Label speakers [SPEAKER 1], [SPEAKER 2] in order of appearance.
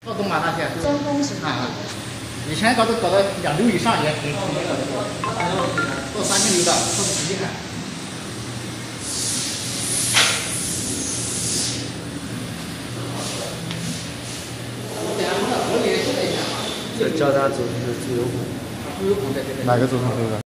[SPEAKER 1] 做工嘛那些。
[SPEAKER 2] 做工是
[SPEAKER 1] 啊。以前搞到2流以上也挺出名的，做3斤流的，做的挺厉害。
[SPEAKER 3] 这教他组成的自由股。
[SPEAKER 1] 自由股对对对。
[SPEAKER 3] 哪个组成这个？